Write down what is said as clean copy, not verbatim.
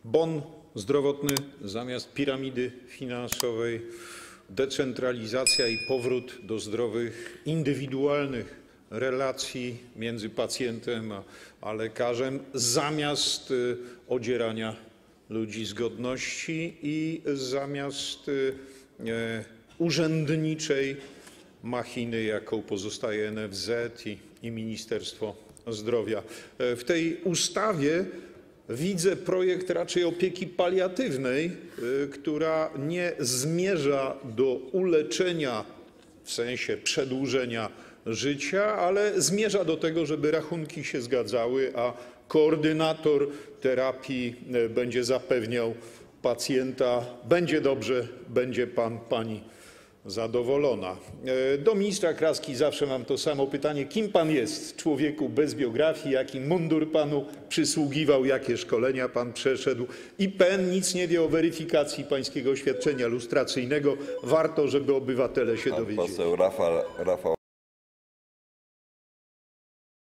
Bon zdrowotny zamiast piramidy finansowej, decentralizacja i powrót do zdrowych, indywidualnych relacji między pacjentem a lekarzem zamiast odzierania ludzi z godności i zamiast urzędniczej machiny, jaką pozostaje NFZ i Ministerstwo Zdrowia. W tej ustawie widzę projekt raczej opieki paliatywnej, która nie zmierza do uleczenia w sensie przedłużenia życia, ale zmierza do tego, żeby rachunki się zgadzały, a koordynator terapii będzie zapewniał pacjenta: będzie dobrze, będzie pan, pani zadowolona. Do ministra Kraski zawsze mam to samo pytanie: kim pan jest, człowieku bez biografii, jaki mundur panu przysługiwał, jakie szkolenia pan przeszedł? IPN nic nie wie o weryfikacji pańskiego oświadczenia lustracyjnego. Warto, żeby obywatele się dowiedzieli. Pan poseł Rafał